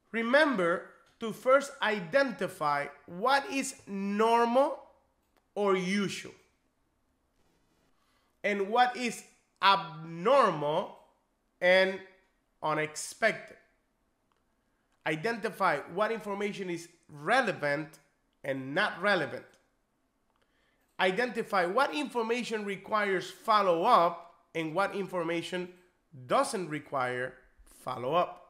Remember to first identify what is normal or usual and what is abnormal and unexpected. Identify what information is relevant and not relevant. Identify what information requires follow-up and what information doesn't require follow-up.